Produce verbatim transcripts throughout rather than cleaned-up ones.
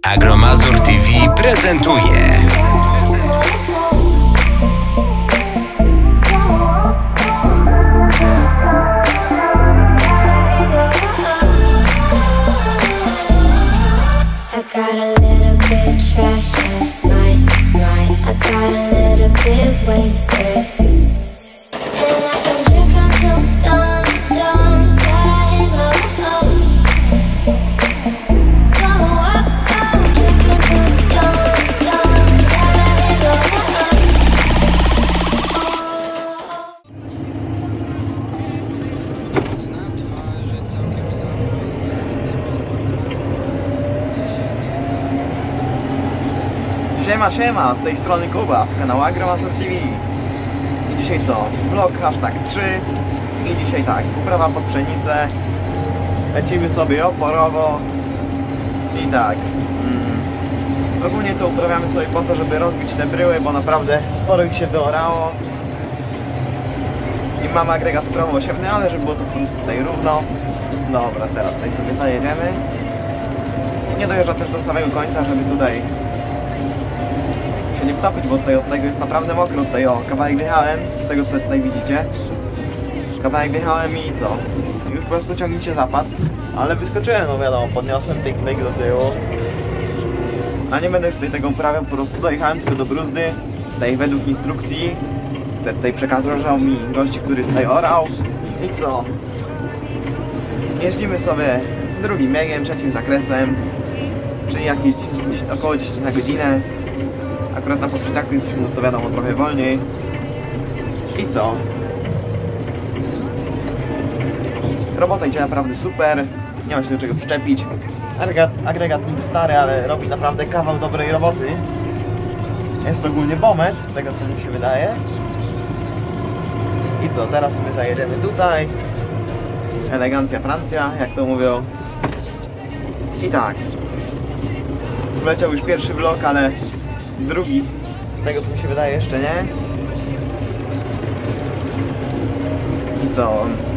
Agromazur T V prezentuje. I got a little bit trash last night, night. I got a little bit wasted, and I can drink until dawn, dawn. But I ain't go up, go up, up. Drink until dawn, dawn. But I ain't go up. Siema, siema, z tej strony Kuba, z kanału Agromazur T V. I dzisiaj co? Vlog hashtag trzy. I dzisiaj tak, uprawa pod pszenicę. Lecimy sobie oporowo. I tak mm, ogólnie to uprawiamy sobie po to, żeby rozbić te bryły, bo naprawdę sporo ich się wyorało. I mam agregat prawo-osiemny, ale żeby było to po prostu tutaj równo. Dobra, teraz tutaj sobie zajedziemy. Nie dojeżdża też do samego końca, żeby tutaj się nie wtopić, bo tutaj od tego jest naprawdę mokro. Tutaj o, kawałek wjechałem, z tego co tutaj widzicie. Kawałek wjechałem i co? Już po prostu ciągnicie zapad. Ale wyskoczyłem, no wiadomo, podniosłem tej klejki do tyłu. A nie będę już tutaj tego uprawiał, po prostu dojechałem tylko do bruzdy. Tutaj według instrukcji. Tutaj przekazał mi gości, który tutaj orał. I co? Jeździmy sobie drugim biegiem, trzecim zakresem. Czyli jakieś około dziesięć na godzinę. Akurat na poprzeciaku jesteśmy, to wiadomo, trochę wolniej. I co? Robota idzie naprawdę super. Nie ma się do czego przyczepić. Agregat, agregat niby stary, ale robi naprawdę kawał dobrej roboty. Jest to ogólnie Bomet, z tego co mi się wydaje. I co? Teraz sobie zajedziemy tutaj. Elegancja Francja, jak to mówią. I tak. Wleciał już pierwszy vlog, ale drugi, z tego co mi się wydaje, jeszcze nie. I co?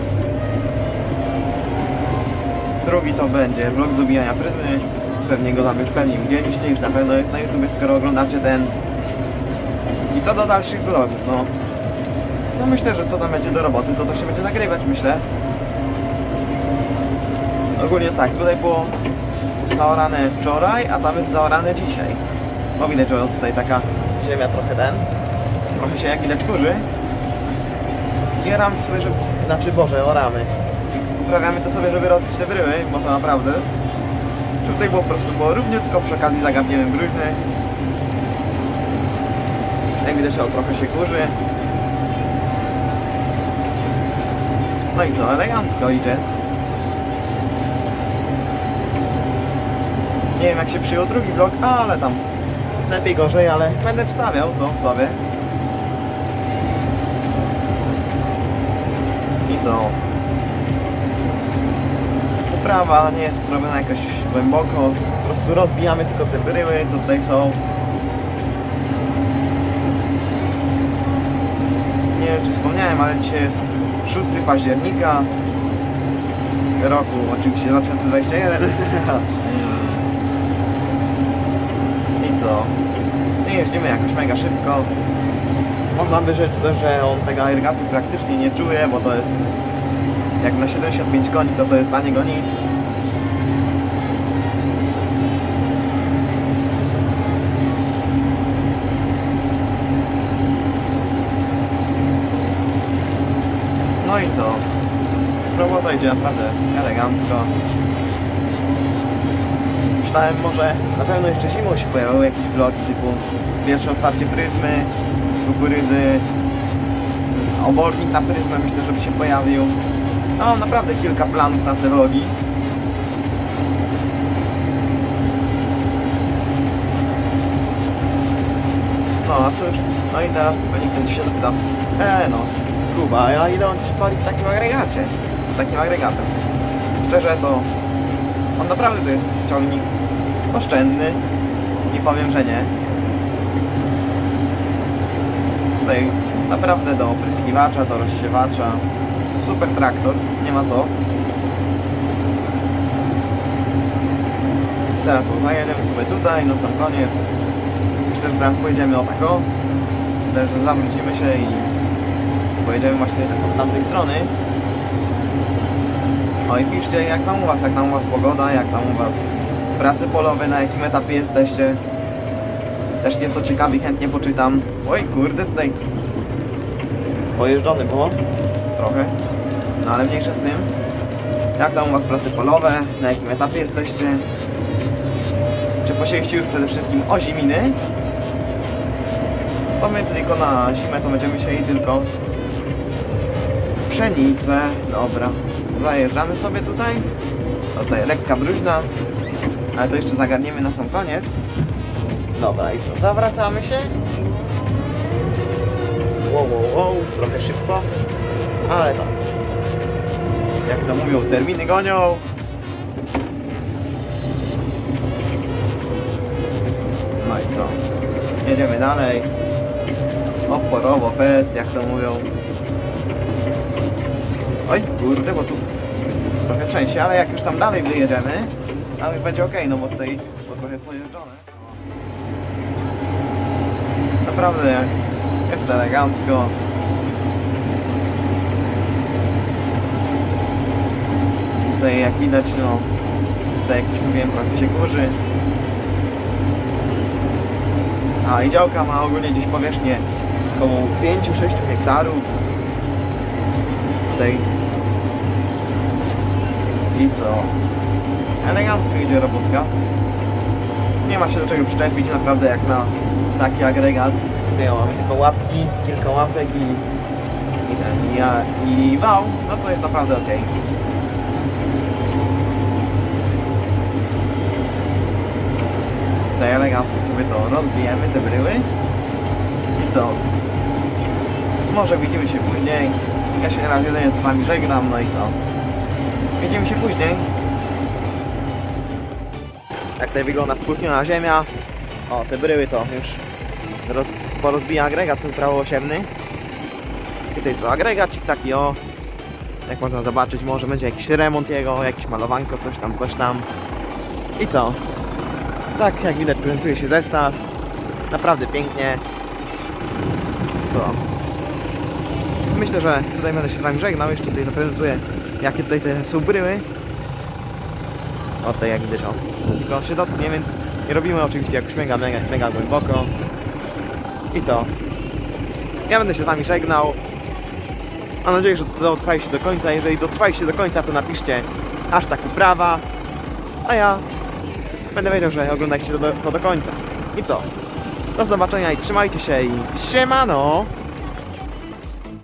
Drugi to będzie vlog z dobijania pryzmy. Pewnie go tam już pewnie widzieliście, już na pewno jest na YouTube, skoro oglądacie ten. I co do dalszych vlogów, no. No myślę, że co tam będzie do roboty, to to się będzie nagrywać, myślę. Ogólnie tak, tutaj było zaorane wczoraj, a tam jest zaorane dzisiaj. Bo widać, że tutaj taka ziemia trochę ten, trochę się jak widać kurzy. I oramy sobie, żeby, znaczy Boże, oramy. Uprawiamy to sobie, żeby rozbić te bryły, bo to naprawdę. Żeby tutaj było po prostu było równiutko, przy okazji zagapiemy bruźny. Jak widać, że trochę się kurzy. No i co, elegancko idzie. Nie wiem jak się przyjął drugi vlog, ale tam lepiej gorzej, ale będę wstawiał to sobie. I co? Uprawa nie jest robiona jakoś głęboko, po prostu rozbijamy tylko te bryły, co tutaj są. Nie wiem czy wspomniałem, ale dzisiaj jest szóstego października roku oczywiście dwa tysiące dwudziestego pierwszego. I co? Nie jeździmy jakoś mega szybko. Można by rzec, że on tego agregatu praktycznie nie czuje, bo to jest jak na siedemdziesiąt pięć koni, to to jest dla niego nic. No i co? Robota idzie naprawdę elegancko. Myślałem, może na pewno jeszcze zimą się pojawiły jakieś vlogi typu pierwsze otwarcie pryzmy, kukurydzy, obornik na pryzmę myślę, żeby się pojawił. No, mam naprawdę kilka planów na te vlogi. No, a cóż, no i teraz pewnie ktoś się zapyta, e no, Kuba, a ile on ci pali w takim agregacie? Z takim agregatem. Szczerze to on naprawdę to jest ciągnik oszczędny. Nie powiem, że nie. Tutaj naprawdę do opryskiwacza, do rozsiewacza. Super traktor, nie ma co. Teraz to zajedziemy sobie tutaj, no sam koniec. Myślę, że teraz pojedziemy o tako. Myślę, że zawrócimy się i pojedziemy właśnie od tamtej strony. O i piszcie, jak tam u was, jak tam u was pogoda, jak tam u was prace polowe, na jakim etapie jesteście. Też nieco ciekawi, chętnie poczytam. Oj kurde, tutaj pojeżdżony było trochę, no ale mniejsze z tym. Jak tam u was prace polowe, na jakim etapie jesteście? Czy posieliście już przede wszystkim oziminy? Bo my tylko na zimę to będziemy sieli tylko pszenicę. Dobra, zajeżdżamy sobie tutaj. Tutaj lekka bluźna, ale to jeszcze zagarniemy na sam koniec. Dobra, i co? Zawracamy się. Wow, wow, wow, trochę szybko, ale tak. Jak to mówią, terminy gonią. No i co? Jedziemy dalej. Oporowo, fest, jak to mówią. Oj, kurde, bo tu trochę trzęsie, ale jak już tam dalej wyjedziemy, tam już będzie ok, no bo tutaj bo trochę pojeżdżone. Naprawdę jest elegancko. Tutaj jak widać, no tutaj jak już mówiłem, trochę się kurzy. A i działka ma ogólnie gdzieś powierzchnię około pięć do sześciu hektarów. Tutaj i co? Elegancko idzie robotka. Nie ma się do czego przyczepić, naprawdę jak na taki agregat. Tutaj mamy tylko łapki, kilka łapek i i ten, i, ja, i wał, no to jest naprawdę ok. Tutaj elegancko sobie to rozbijemy, te bryły. I co? Może widzimy się później. Ja się raz jedynie z wami żegnam, no i co? Widzimy się później. Jak tutaj wygląda spłuchniona ziemia. O, te bryły to już roz, porozbija agregat ten prawoosiemny. I tutaj jest agregacik taki, o. Jak można zobaczyć, może będzie jakiś remont jego, jakieś malowanko, coś tam, coś tam. I co? Tak jak widać prezentuje się zestaw. Naprawdę pięknie. Co? Myślę, że tutaj będę się z wami żegnał. Jeszcze tutaj zaprezentuję, jakie tutaj te są bryły. O, tutaj jak widać, o. Tylko się dotknie, więc nie robimy oczywiście jakoś mega, mega, mega głęboko. I co? Ja będę się z wami żegnał. Mam nadzieję, że dotrwaliście do końca. Jeżeli dotrwaliście do końca, to napiszcie hashtag uprawa. A ja będę wiedział, że oglądaliście to do, to do końca. I co? Do zobaczenia i trzymajcie się i siemano!